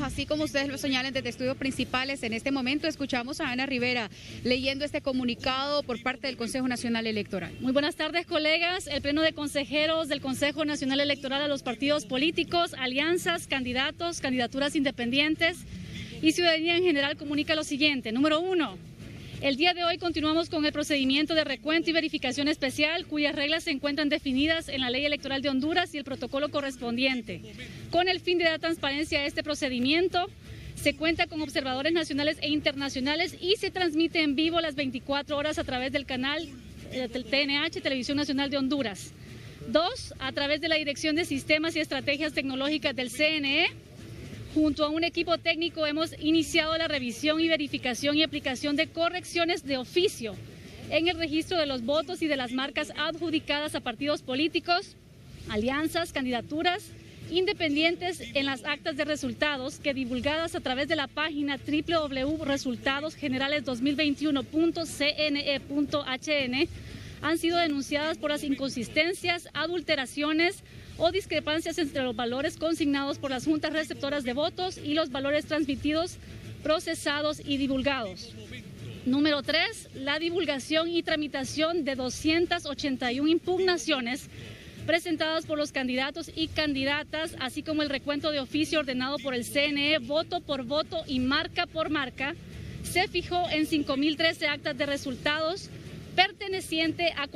así como ustedes lo señalan desde estudios principales. En este momento escuchamos a Ana Rivera leyendo este comunicado por parte del Consejo Nacional Electoral. Muy buenas tardes, colegas. El Pleno de Consejeros del Consejo Nacional Electoral a los partidos políticos, alianzas, candidatos, candidaturas independientes y ciudadanía en general comunica lo siguiente. Número 1. El día de hoy continuamos con el procedimiento de recuento y verificación especial, cuyas reglas se encuentran definidas en la Ley Electoral de Honduras y el protocolo correspondiente. Con el fin de dar transparencia a este procedimiento, se cuenta con observadores nacionales e internacionales y se transmite en vivo las 24 horas a través del canal del TNH, Televisión Nacional de Honduras. 2. A través de la Dirección de Sistemas y Estrategias Tecnológicas del CNE. Junto a un equipo técnico hemos iniciado la revisión y verificación y aplicación de correcciones de oficio en el registro de los votos y de las marcas adjudicadas a partidos políticos, alianzas, candidaturas independientes en las actas de resultados que divulgadas a través de la página www.resultadosgenerales2021.cne.hn han sido denunciadas por las inconsistencias, adulteraciones o discrepancias entre los valores consignados por las juntas receptoras de votos y los valores transmitidos, procesados y divulgados. Número 3. La divulgación y tramitación de 281 impugnaciones presentadas por los candidatos y candidatas, así como el recuento de oficio ordenado por el CNE, voto por voto y marca por marca, se fijó en 5.013 actas de resultados perteneciente a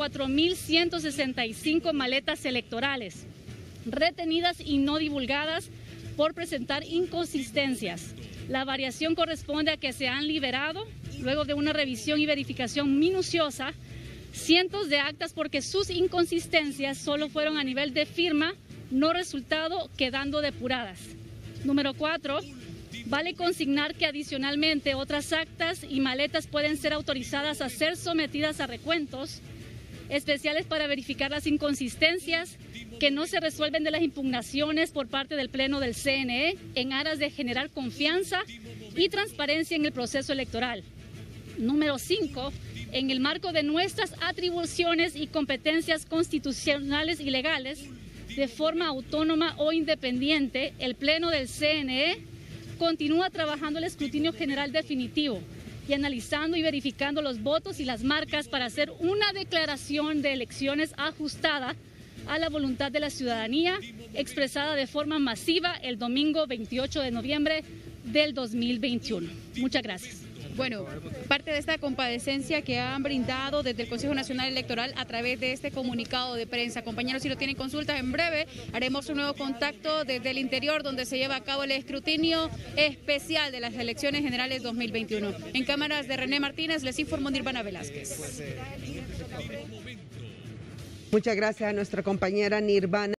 4.165 maletas electorales, retenidas y no divulgadas por presentar inconsistencias. La variación corresponde a que se han liberado, luego de una revisión y verificación minuciosa, cientos de actas porque sus inconsistencias solo fueron a nivel de firma, no resultado, quedando depuradas. Número 4. Vale consignar que adicionalmente otras actas y maletas pueden ser autorizadas a ser sometidas a recuentos especiales para verificar las inconsistencias que no se resuelven de las impugnaciones por parte del Pleno del CNE en aras de generar confianza y transparencia en el proceso electoral. Número 5. En el marco de nuestras atribuciones y competencias constitucionales y legales, de forma autónoma o independiente, el Pleno del CNE continúa trabajando el escrutinio general definitivo y analizando y verificando los votos y las marcas para hacer una declaración de elecciones ajustada a la voluntad de la ciudadanía, expresada de forma masiva el domingo 28 de noviembre del 2021. Muchas gracias. Bueno, parte de esta compadecencia que han brindado desde el Consejo Nacional Electoral a través de este comunicado de prensa. Compañeros, si no tienen consultas, en breve haremos un nuevo contacto desde el interior donde se lleva a cabo el escrutinio especial de las elecciones generales 2021. En cámaras de René Martínez les informó Nirvana Velázquez. Muchas gracias a nuestra compañera Nirvana.